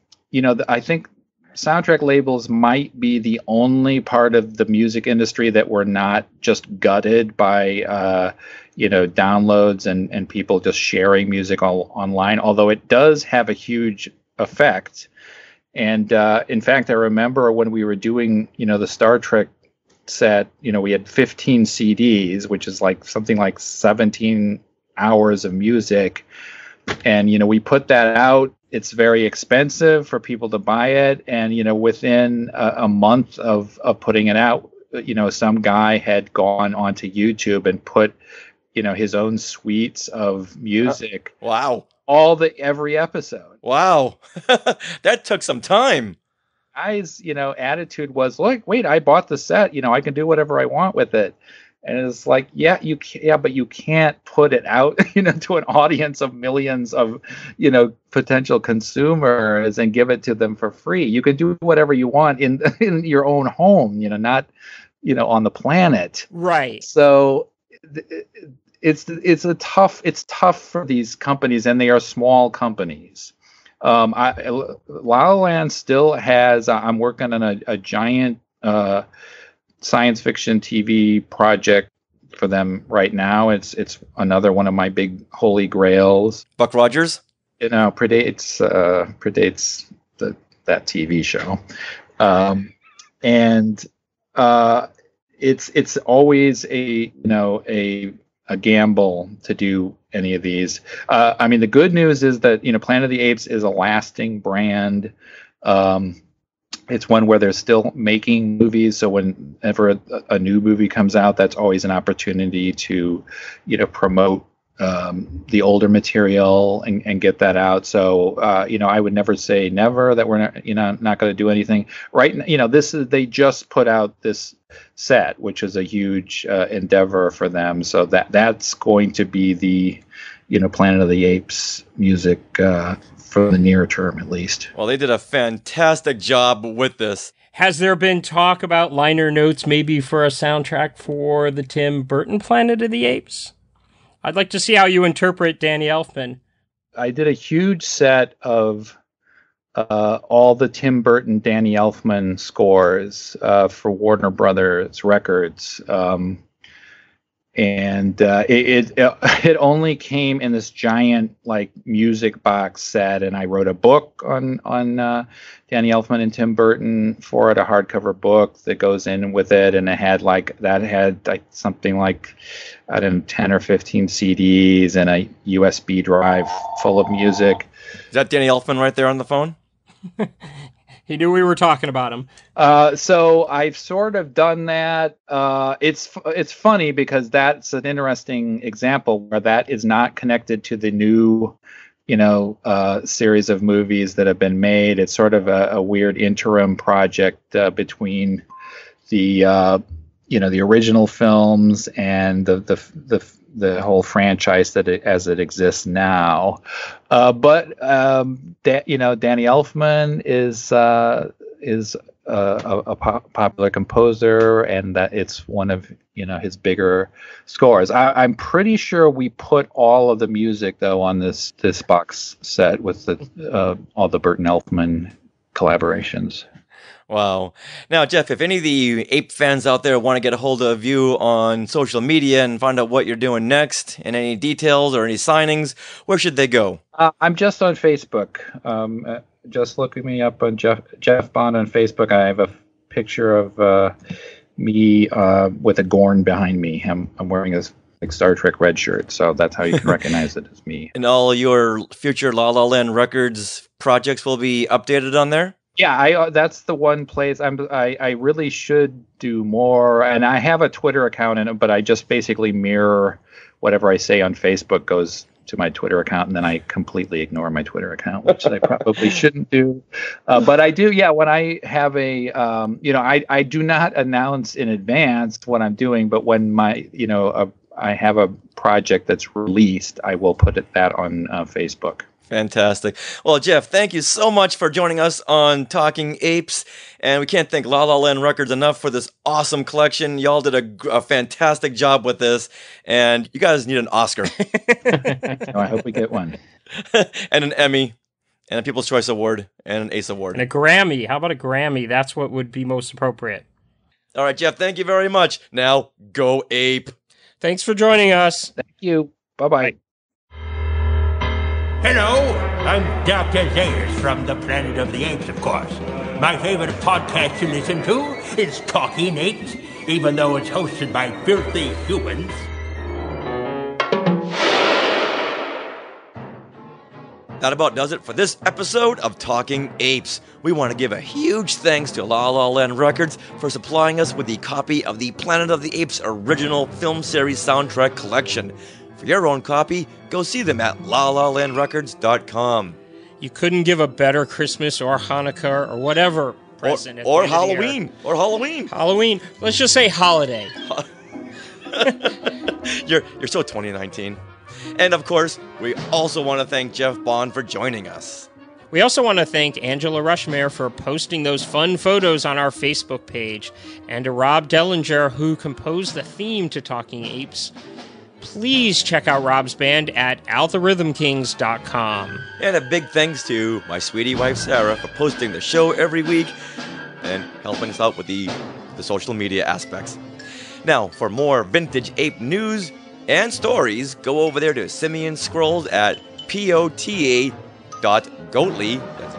Speaker 7: I think soundtrack labels might be the only part of the music industry that were not just gutted by downloads and people just sharing music all online, although it does have a huge effect. And in fact, I remember when we were doing the Star Trek set, we had 15 CDs, which is like something like 17 hours of music, and we put that out. It's very expensive for people to buy it, and within a month of putting it out, some guy had gone onto YouTube and put his own suites of music.
Speaker 1: Wow!
Speaker 7: Every episode.
Speaker 1: Wow, that took some time.
Speaker 7: Guy's attitude was, look, wait, I bought the set. I can do whatever I want with it. And it's like, but you can't put it out, to an audience of millions of, potential consumers and give it to them for free. You can do whatever you want in your own home, not, on the planet.
Speaker 6: Right.
Speaker 7: So it's tough for these companies, and they are small companies. La La Land still has. I'm working on a giant science fiction TV project for them right now. It's another one of my big holy grails.
Speaker 1: Buck Rogers?
Speaker 7: Predates that TV show. And it's always a gamble to do any of these. The good news is that Planet of the Apes is a lasting brand. It's one where they're still making movies, so whenever a new movie comes out, that's always an opportunity to, promote the older material and get that out. So, I would never say never that we're not going to do anything. Right? They just put out this set, which is a huge endeavor for them. So that's going to be the, Planet of the Apes music for the near term, at least.
Speaker 1: Well, they did a fantastic job with this.
Speaker 6: Has there been talk about liner notes maybe for a soundtrack for the Tim Burton Planet of the Apes? I'd like to see how you interpret Danny Elfman.
Speaker 7: I did a huge set of all the Tim Burton, Danny Elfman scores for Warner Brothers Records. And it only came in this giant music box set, and I wrote a book on Danny Elfman and Tim Burton for it, a hardcover book that goes in with it, and it had something like, I don't know, 10 or 15 CDs and a USB drive full of music.
Speaker 1: Is that Danny Elfman right there on the phone?
Speaker 6: He knew we were talking about him.
Speaker 7: So I've sort of done that. It's funny because that's an interesting example where that is not connected to the new, series of movies that have been made. It's sort of a weird interim project between the original films and the whole franchise as it exists now. But Danny Elfman is a popular composer, and that it's one of his bigger scores. I'm pretty sure we put all of the music though on this box set with all the Burton Elfman collaborations.
Speaker 1: Wow. Now, Jeff, if any of the ape fans out there want to get a hold of you on social media and find out what you're doing next and any details or any signings, where should they go?
Speaker 7: I'm just on Facebook just look me up on Jeff Bond on Facebook. I have a picture of me with a Gorn behind me. I'm wearing a Star Trek red shirt, so that's how you can recognize it as me.
Speaker 1: And all your future La La Land Records projects will be updated on there?
Speaker 7: Yeah, that's the one place I really should do more. And I have a Twitter account in it, but I just basically mirror whatever I say on Facebook goes to my Twitter account, and then I completely ignore my Twitter account, which I probably shouldn't do. But I do, yeah, when I have I do not announce in advance what I'm doing, but when I have a project that's released, I will put that on Facebook.
Speaker 1: Fantastic. Well, Jeff, thank you so much for joining us on Talking Apes. And we can't thank La La Land Records enough for this awesome collection. Y'all did a fantastic job with this. And you guys need an Oscar.
Speaker 7: I hope we get one.
Speaker 1: And an Emmy. And a People's Choice Award. And an Ace Award.
Speaker 6: And a Grammy. How about a Grammy? That's what would be most appropriate.
Speaker 1: All right, Jeff, thank you very much. Now, go Ape.
Speaker 6: Thanks for joining us.
Speaker 7: Thank you. Bye-bye.
Speaker 8: Hello, I'm Dr. Zayas from the Planet of the Apes, of course. My favorite podcast to listen to is Talking Apes, even though it's hosted by filthy humans.
Speaker 1: That about does it for this episode of Talking Apes. We want to give a huge thanks to La La Land Records for supplying us with the copy of the Planet of the Apes Original Film Series soundtrack collection. For your own copy, go see them at lalalandrecords.com.
Speaker 6: You couldn't give a better Christmas or Hanukkah or whatever present.
Speaker 1: Or Halloween. Or Halloween.
Speaker 6: Halloween. Let's just say holiday.
Speaker 1: You're so 2019. And of course, we also want to thank Jeff Bond for joining us.
Speaker 6: We also want to thank Angela Rushmere for posting those fun photos on our Facebook page, and to Rob Dellinger, who composed the theme to Talking Apes. Please check out Rob's band at algorithmkings.com.
Speaker 1: And a big thanks to my sweetie wife Sarah for posting the show every week and helping us out with the social media aspects. Now, for more vintage ape news and stories, go over there to Simeon Scrolls at pota.goatley, that's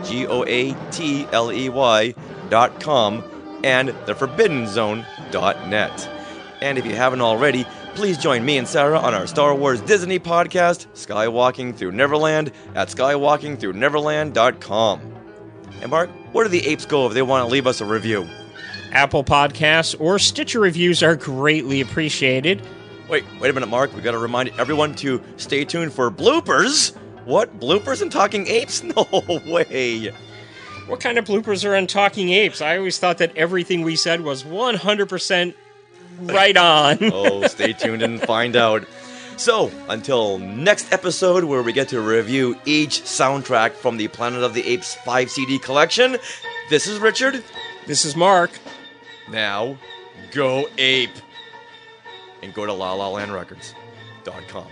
Speaker 1: GOATLEY.com, and theforbiddenzone.net. And if you haven't already, please join me and Sarah on our Star Wars Disney podcast, Skywalking Through Neverland, at skywalkingthroughneverland.com. And Mark, where do the apes go if they want to leave us a review?
Speaker 6: Apple Podcasts or Stitcher reviews are greatly appreciated.
Speaker 1: Wait a minute, Mark. We got to remind everyone to stay tuned for bloopers. What? Bloopers in Talking Apes? No way.
Speaker 6: What kind of bloopers are in Talking Apes? I always thought that everything we said was 100% right on.
Speaker 1: Oh, stay tuned and find out. So, until next episode where we get to review each soundtrack from the Planet of the Apes 5 CD collection, this is Richard.
Speaker 6: This is Mark.
Speaker 1: Now, go ape. And go to lalalandrecords.com.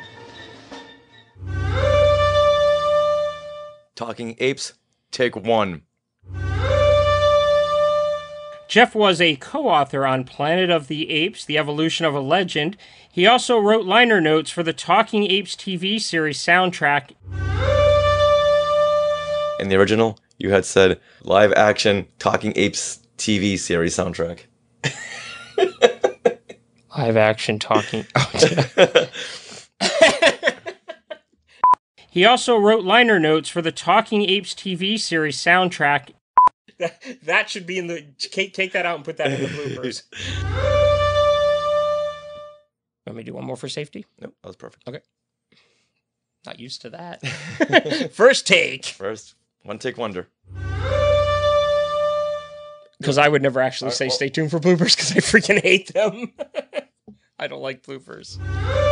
Speaker 1: Talking Apes, take one.
Speaker 6: Jeff was a co-author on Planet of the Apes, The Evolution of a Legend. He also wrote liner notes for the Talking Apes TV series soundtrack.
Speaker 1: In the original, you had said live action Talking Apes TV series soundtrack.
Speaker 6: Live action talking. He also wrote liner notes for the Talking Apes TV series soundtrack. That should be in the... Take that out and put that in the bloopers. Let me do one more for safety?
Speaker 1: Nope, that was perfect.
Speaker 6: Okay. Not used to that. First take.
Speaker 1: First, one take wonder.
Speaker 6: Because I would never actually say stay tuned for bloopers because I freaking hate them. I don't like bloopers.